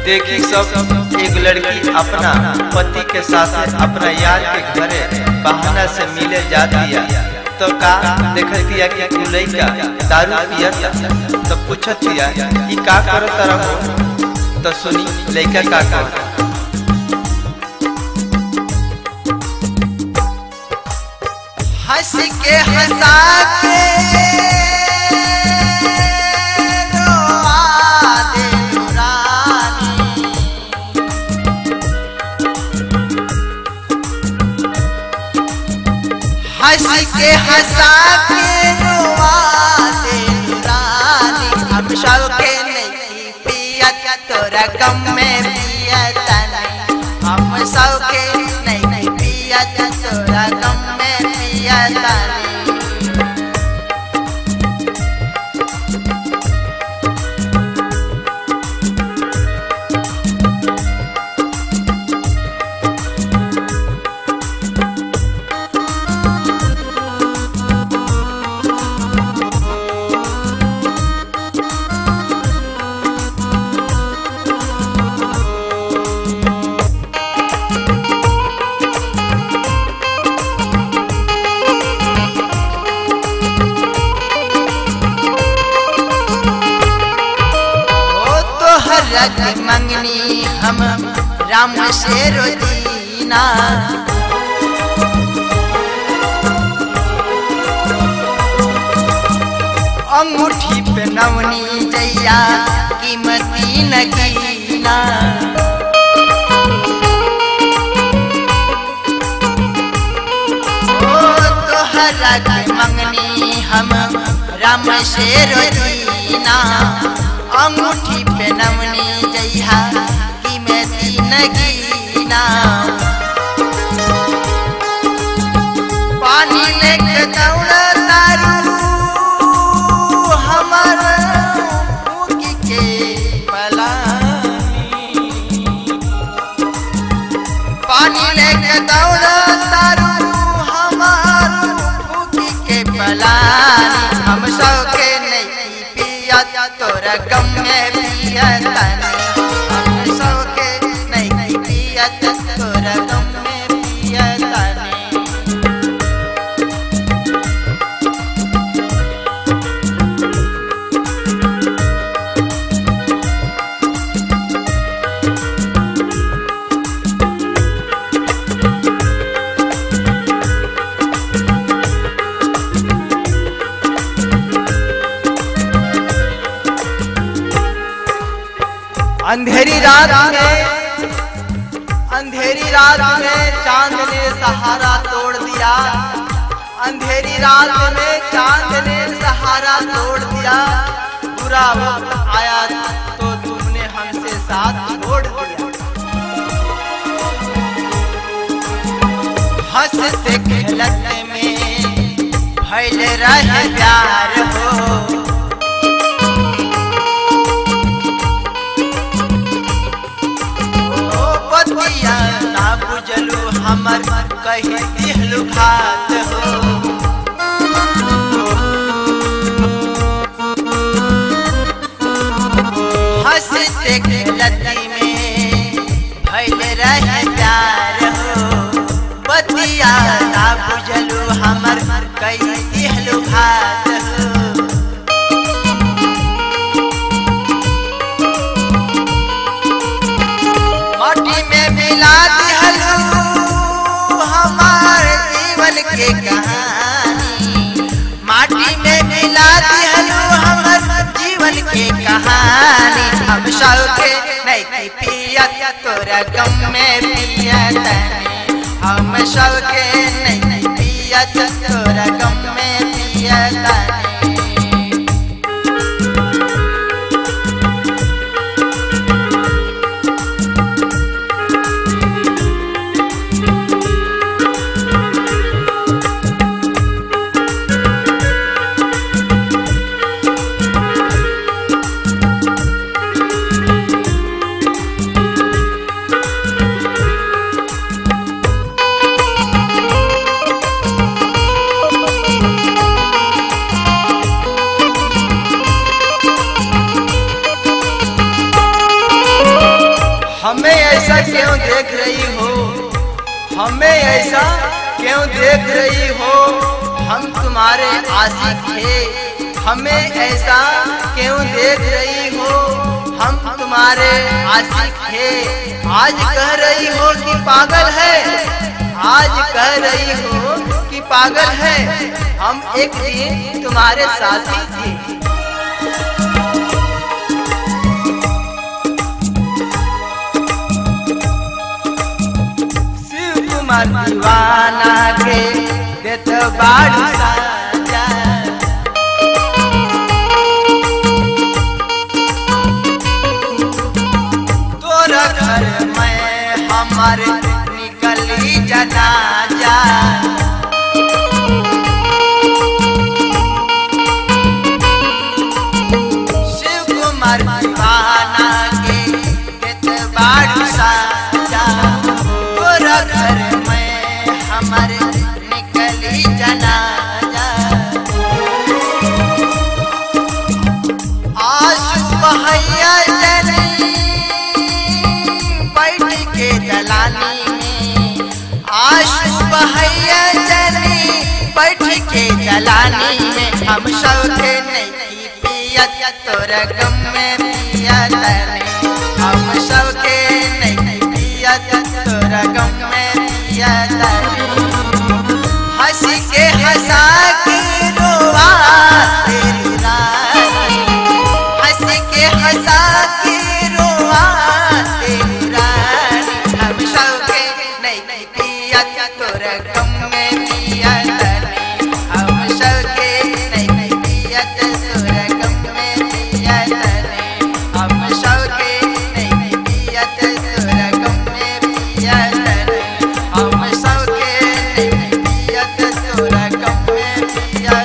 देखी सब एक लड़की अपना पति के साथ अपना यार के घरे बहाना से मिले जा दिया तो का देखत दिया कि लड़का दारू पियता तो पूछत दिया कि का करो तरह हो तो सुनी लड़का का कर हंस के हंसा के हंसा के रोआ दे रानी हम सबके नहीं पिया तोरा गम में पिया तानी हम सबके नहीं पिया तोरा गम में पिया तानी रज मंगनी हम राम से रोदीना अंगूठी पे नवनी जैया कीमती नगीना तोहरा रज मंगनी हम राम से रोदीना अंगूठी पे नवनी जइहा कीमती नगीना पानी लेके दौड़ तारू हमर मुकी के पलानी पानी लेके दौड़ तारू हमर मुकी के पलानी हम सबके नहीं पिया तोरा गम में पिया तानी हम सबके नहीं पिया तोरा गम में पिया तानी अंधेरी रात में चांद ने सहारा तोड़ दिया अंधेरी रात में चांद ने सहारा तोड़ दिया बुरा वक्त आया तो तुमने हमसे साथ छोड़ दिया हंसते खेलते में फैल रहे प्यार हो ना बुझलू हमर कही दिहलू घात हो हंसते खेलती में फैल रहे प्यार हो बतिया ना बुझलू हमर कही दिहलू घात हो माटी में मिला दिहलू हमारे जीवन के कहानी माटी में मिला दिहलू हमारे जीवन के कहानी हम सबके नहीं पिया तोरा गम में पिया तानी हम सबके नहीं पिया तोरा गम में पिया तानी ऐसा क्यों देख रही हो, हमें ऐसा क्यों देख रही हो, हम तुम्हारे आशिक थे, हमें ऐसा क्यों देख रही हो, हम तुम्हारे आशिक थे। आज कह रही हो कि पागल है, आज कह रही हो कि पागल है, हम एक दिन तुम्हारे साथी थे। शिव कुमार दीवाना के देत बाड़ू साजा, तोरा घर में हमारे निकली जनाजा। शिव कुमार दीवाना के देत बाड़ू साजा, तोरा घर में हमारे निकली जनाजा। आंसू बहैया जली बैठ के दलानी में, आंसू बहैया जली बैठ के दलानी में, हम सबके नहीं पियत तोरा गम में पियत नहीं, हम सबके नहीं पियत तोरा गम में पियत नहीं। हंसी के हंसा के रोवा तेरी रानी, हंसी के हंसा के रोवा तेरी रानी, हम सबके नहीं पियत तोरा गम में पियत नहीं, हम सबके नहीं पियत तोरा गम में पियत नहीं, हम सबके नहीं पियत तोरा गम में पियत नहीं, हम सबके नहीं पियत तोरा गम में पियत।